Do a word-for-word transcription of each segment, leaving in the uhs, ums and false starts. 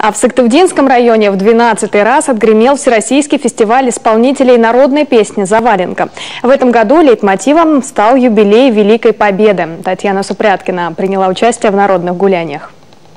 А в Сыктывдинском районе в двенадцатый раз отгремел Всероссийский фестиваль исполнителей народной песни «Заваленка». В этом году лейтмотивом стал юбилей Великой Победы. Татьяна Супряткина приняла участие в народных гуляниях.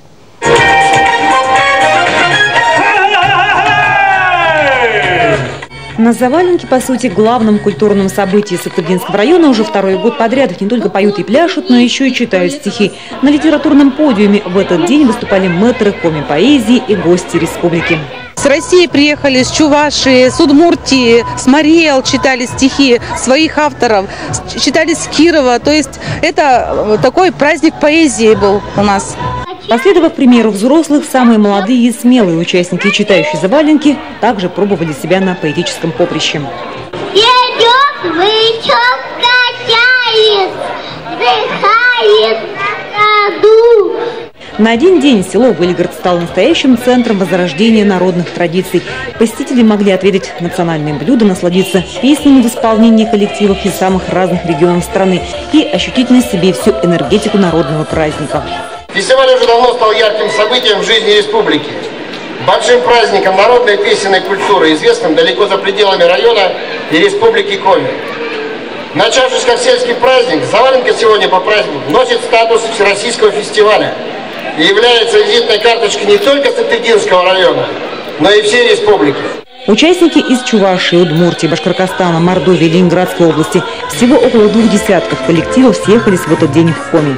На «Заваленке», по сути, главном культурном событии Сыктывдинского района уже второй год подряд их не только поют и пляшут, но еще и читают стихи. На литературном подиуме в этот день выступали мэтры коми-поэзии и гости республики. С России приехали, с Чувашии, с Удмуртии, с Мариэл читали стихи своих авторов, читали с Кирова. То есть это такой праздник поэзии был у нас. Последовав примеру взрослых, самые молодые и смелые участники, читающие «Заваленки», также пробовали себя на поэтическом поприще. Идет бычок, качает, вздыхает на ходу. На один день село Выльгород стало настоящим центром возрождения народных традиций. Посетители могли отведать национальные блюда, насладиться песнями в исполнении коллективов из самых разных регионов страны и ощутить на себе всю энергетику народного праздника. Фестиваль уже давно стал ярким событием в жизни республики. Большим праздником народной песенной культуры, известным далеко за пределами района и республики Коми. Начавшись как сельский праздник, «Заваленка» сегодня по празднику носит статус всероссийского фестиваля и является визитной карточкой не только Сыктывдинского района, но и всей республики. Участники из Чувашии, Удмуртии, Башкортостана, Мордовии, Ленинградской области. Всего около двух десятков коллективов съехались в этот день в Коми.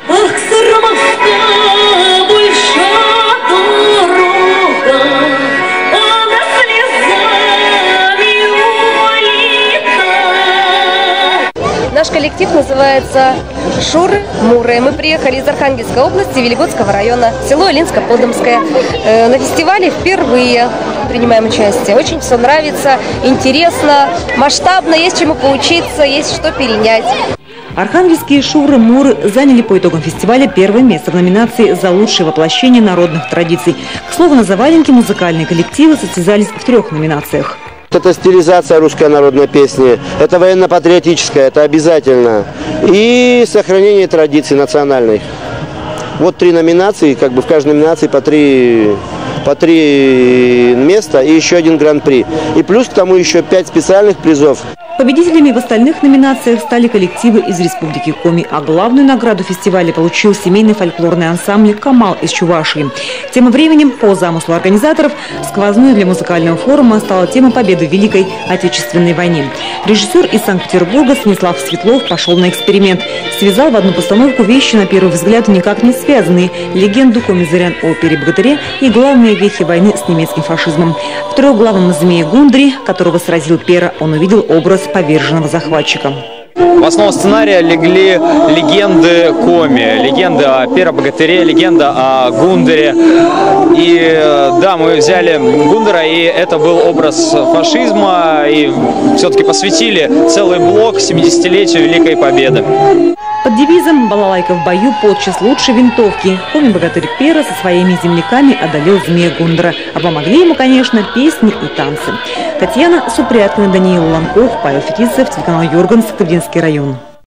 Наш коллектив называется «Шуры-Муры». Мы приехали из Архангельской области, Велигородского района, село Илинско-Подомское. На фестивале впервые принимаем участие. Очень все нравится, интересно, масштабно, есть чему поучиться, есть что перенять. Архангельские «Шуры-Муры» заняли по итогам фестиваля первое место в номинации «За лучшее воплощение народных традиций». К слову, на «Заваленке» музыкальные коллективы состязались в трех номинациях. Это стилизация русской народной песни, это военно-патриотическая, это обязательно. И сохранение традиций национальной. Вот три номинации, как бы в каждой номинации по три, по три места и еще один гран-при. И плюс к тому еще пять специальных призов. Победителями в остальных номинациях стали коллективы из республики Коми, а главную награду фестиваля получил семейный фольклорный ансамбль «Камал» из Чувашии. Тем временем, по замыслу организаторов, сквозной для музыкального форума стала тема победы в Великой Отечественной войне. Режиссер из Санкт-Петербурга Станислав Светлов пошел на эксперимент. Связал в одну постановку вещи, на первый взгляд, никак не связанные: легенду коми-зарян о Пере-Богатыре и главные вехи войны с немецким фашизмом. В трехглавом змее Гундре, которого сразил Пера, он увидел образ поверженного захватчика. В основу сценария легли легенды Коми, легенда о Пере-Богатыре, легенда о Гундере. И да, мы взяли Гундера, и это был образ фашизма, и все-таки посвятили целый блок семидесятилетию Великой Победы. Под девизом «Балалайка в бою, подчас лучше винтовки» коми-богатырь Пера со своими земляками одолел змея Гундера. А помогли ему, конечно, песни и танцы. Татьяна Супряткина, Даниил Ланков, Павел Фетисов, телеканал Юрган, Сыктывдинский район.